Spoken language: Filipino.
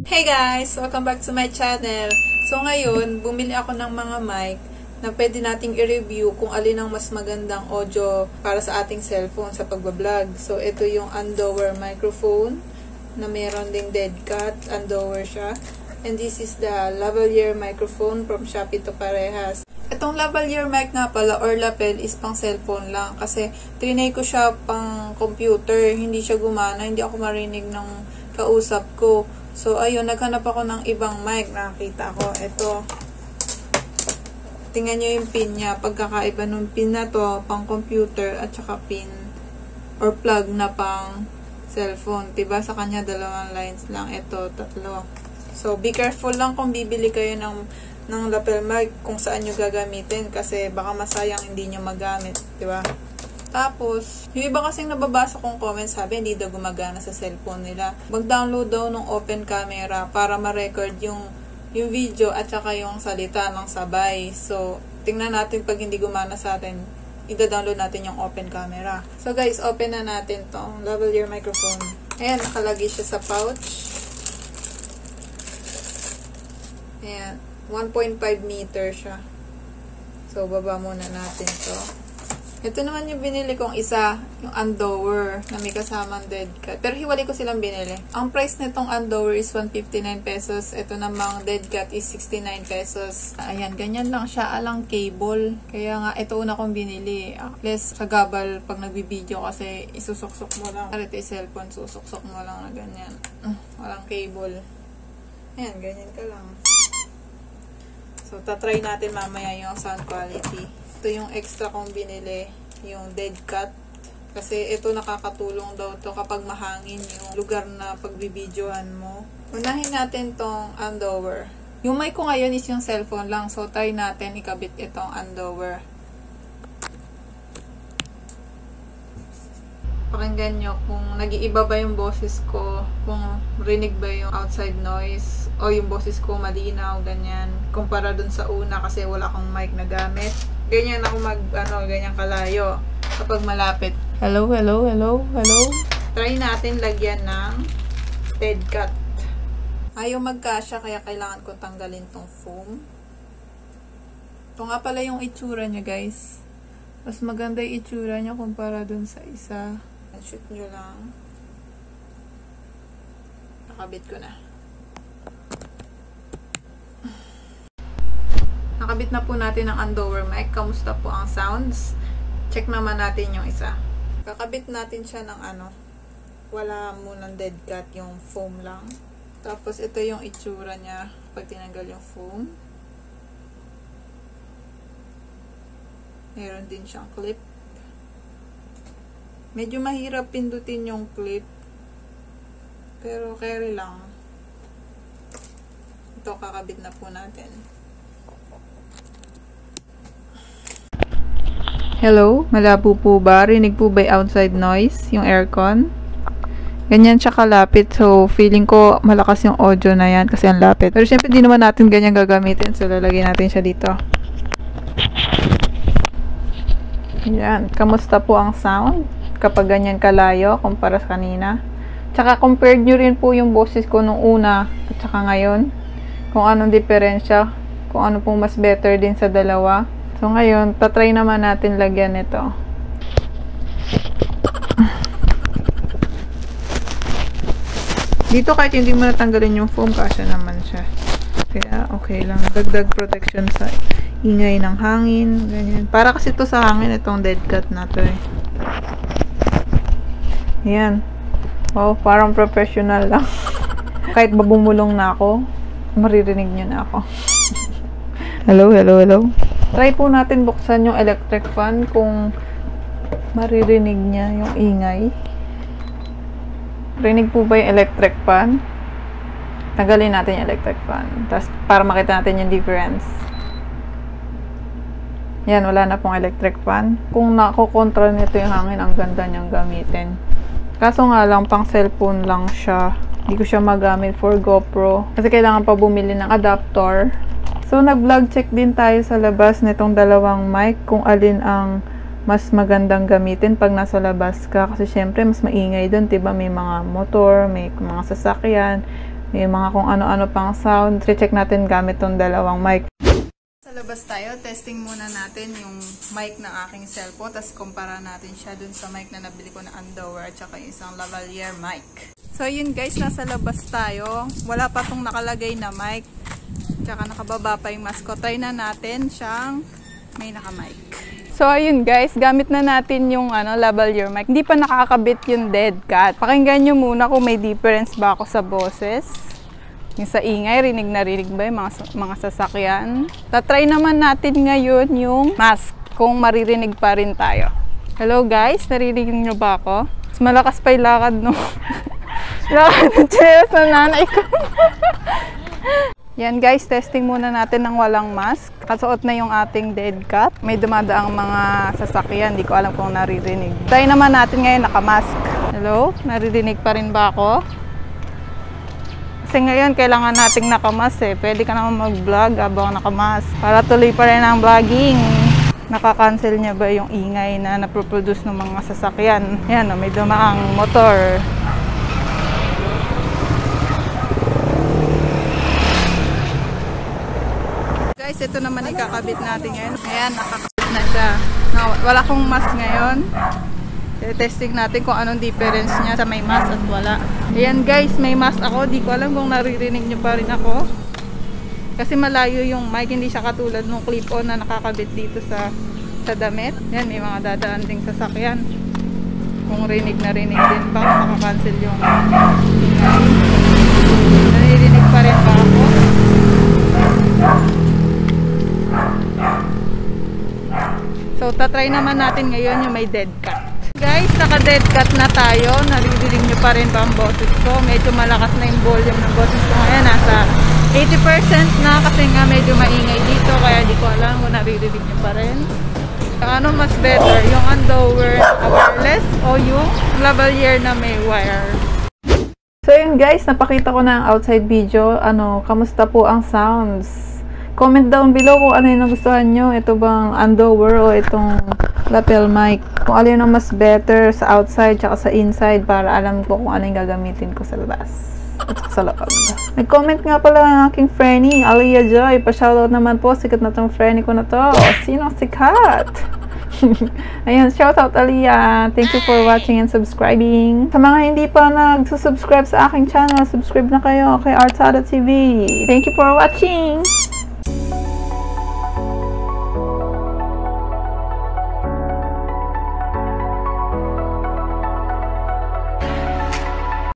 Hey guys! Welcome back to my channel. So ngayon, bumili ako ng mga mic na pwede nating i-review kung alin ang mas magandang audio para sa ating cellphone sa pagbablog. So ito yung Andoer microphone na meron ding deadcat, Andoer siya. And this is the Lavalier microphone from Shopee to parehas. Itong Lavalier mic nga pala or lapel is pang cellphone lang kasi trinay ko siya pang computer. Hindi siya gumana, hindi ako marinig ng kausap ko. So, ayun, naghanap ako ng ibang mic. Nakakita ko. Ito. Tingnan nyo yung pin niya. Pagkakaiba ng pin na to, pang computer at saka pin or plug na pang cellphone. Diba? Sa kanya, dalawang lines lang. Ito, tatlo. So, be careful lang kung bibili kayo ng lapel mic kung saan nyo gagamitin kasi baka masayang hindi nyo magamit. Diba? Tapos, yung iba kasing nababasa kong comments, sabi hindi daw gumagana sa cellphone nila. Mag-download daw ng open camera para ma-record yung video at saka yung salita ng sabay. So, tingnan natin pag hindi gumana sa atin, ida-download natin yung open camera. So guys, open na natin tong lavalier microphone. Ayan, nakalagay siya sa pouch. Ayan, 1.5 meter siya. So, baba muna natin to. Ito naman yung binili kong isa, yung Andoer, na may kasamang deadcat. Pero hiwalay ko silang binili. Ang price nitong Andoer is 159 pesos. Ito namang deadcat is 69 pesos. Ayan, ganyan lang siya. Alang cable. Kaya nga, ito una kong binili. Less sagabal pag nagbibideo kasi isusuksok mo lang. Ito yung cellphone, susuksok mo lang na ganyan. Walang cable. Ayan, ganyan ka lang. So, tatry natin mamaya yung sound quality. Ito yung extra kong binili, yung deadcat. Kasi ito nakakatulong daw to kapag mahangin yung lugar na pagbibidyohan mo. Unahin natin tong Andoer. Yung mic ko ngayon is yung cellphone lang. So, try natin ikabit itong Andoer. Pakinggan nyo kung nag-iiba ba yung boses ko, kung rinig ba yung outside noise, o yung boses ko malinaw, ganyan. Kumpara dun sa una kasi wala akong mic na gamit. Ganyan ako ganyan kalayo kapag malapit. Hello, hello, hello, hello. Try natin lagyan ng deadcat. Ayaw magkasya kaya kailangan ko tanggalin tong foam. Ito nga pala yung itsura niya, guys. Mas maganda yung itsura niya kumpara dun sa isa. Shoot nyo lang. Nakabit ko na. Nakabit na po natin ang Andoer mic. Kamusta po ang sounds? Check naman natin yung isa. Kakabit natin siya ng wala munang deadcat, yung foam lang. Tapos ito yung itsura niya pag tinanggal yung foam. Meron din siyang clip. Medyo mahirap pindutin yung clip. Pero carry lang. Ito kakabit na po natin. Hello, malabo po ba? Rinig po ba yung outside noise? Yung aircon? Ganyan siya kalapit. So, feeling ko malakas yung audio na yan kasi ang lapit. Pero syempre, di naman natin ganyan gagamitin. So, lalagay natin siya dito. Yan. Kamusta po ang sound? Kapag ganyan kalayo, kumpara sa kanina. Tsaka, compared nyo rin po yung boses ko nung una at saka ngayon. Kung anong diferensya. Kung ano pong mas better din sa dalawa. So, ngayon, tatry naman natin lagyan ito. Dito, kahit hindi mo natanggalin yung foam, kasya naman siya. Kaya, okay lang. Dagdag protection sa ingay ng hangin. Ganyan. Para kasi ito sa hangin, itong deadcat na to eh. Ayan. Wow, parang professional lang. Kahit babumulong na ako, maririnig nyo na ako. Hello, hello, hello. Try po natin buksan yung electric fan kung maririnig niya yung ingay. Rinig po ba yung electric fan? Tanggalin natin yung electric fan. Tapos, para makita natin yung difference. Yan, wala na pong electric fan. Kung nakokontrol nito yung hangin, ang ganda niyang gamitin. Kaso nga lang, pang cellphone lang siya. Hindi ko siya magamit for GoPro. Kasi kailangan pa bumili ng adapter. So, nag-vlog check din tayo sa labas nitong dalawang mic kung alin ang mas magandang gamitin pag nasa labas ka. Kasi syempre, mas maingay doon, diba? May mga motor, may mga sasakyan, May mga kung ano-ano pang sound. Check natin gamit tong dalawang mic. Sa labas tayo, testing muna natin yung mic ng aking cellphone. Tapos kumpara natin siya dun sa mic na nabili ko na Andoer at saka yung isang Lavalier Mic. So yun guys, nasa labas tayo. Wala pa tong nakalagay na mic. Tsaka nakababa pa yung mask ko. Try na natin siyang may naka-mic. So ayun guys, gamit na natin yung Lavalier mic. Hindi pa nakakabit yung deadcat. Pakinggan nyo muna kung may difference ba ako sa boses. Yung sa ingay, rinig na rinig ba yung mga sasakyan. Tatry naman natin ngayon yung mask kung maririnig pa rin tayo. Hello guys, naririnig nyo ba ako? Mas malakas pa yung lakad no. Lakad ng cheers na nanay ko. Yan guys, testing muna natin ng walang mask. Kasuot na yung ating deadcat. May dumadaang mga sasakyan. Hindi ko alam kung naririnig. Try naman natin ngayon naka-mask. Hello? Naririnig pa rin ba ako? Kasi ngayon, kailangan nating naka-mask eh. Pwede ka naman mag-vlog habang naka-mask. Para tuloy pa rin ang vlogging. Nakakancel niya ba yung ingay na naproproduce ng mga sasakyan? Yan, may dumaang motor. Guys, ito naman ikakabit natin ngayon. Ayan, nakakabit na siya. Wala akong mask ngayon. Testing natin kung anong difference niya sa may mask at wala. Ayan guys, may mask ako. Di ko alam kung naririnig niyo pa rin ako. Kasi malayo yung mic. Hindi siya katulad ng clip-on na nakakabit dito sa damit. Ayan, may mga dadaan ding sasakyan. Kung rinig na rinig din pa, makakancel yung ingay. Naririnig pa rin ba ako? So, tatry naman natin ngayon yung may deadcat. Guys, naka-deadcat na tayo. Naririnig nyo pa rin ba ang boses ko? Medyo malakas na yung volume ng boses ko ngayon. Nasa 80% na kasi nga medyo maingay dito. Kaya di ko alam kung naririnig nyo pa rin. Ano mas better? Yung Andoer wireless o yung Lavalier na may wire? So yun guys, napakita ko na ang outside video. Kamusta po ang sounds? Comment down below kung ano yung nagustuhan nyo. Ito bang Andoer o itong Lapel mic. Kung ano yung mas better sa outside tsaka sa inside para alam ko kung ano yung gagamitin ko sa labas. At sa loob. Nag-comment nga pala ang aking friendy, Aliyah Joy. Pa-shoutout naman po. Sikat na tong friendy ko na to. Sino sikat? Ayun, shoutout Aliyah. Thank you for watching and subscribing. Sa mga hindi pa nagsusubscribe sa aking channel, subscribe na kayo kay Artsada TV. Thank you for watching!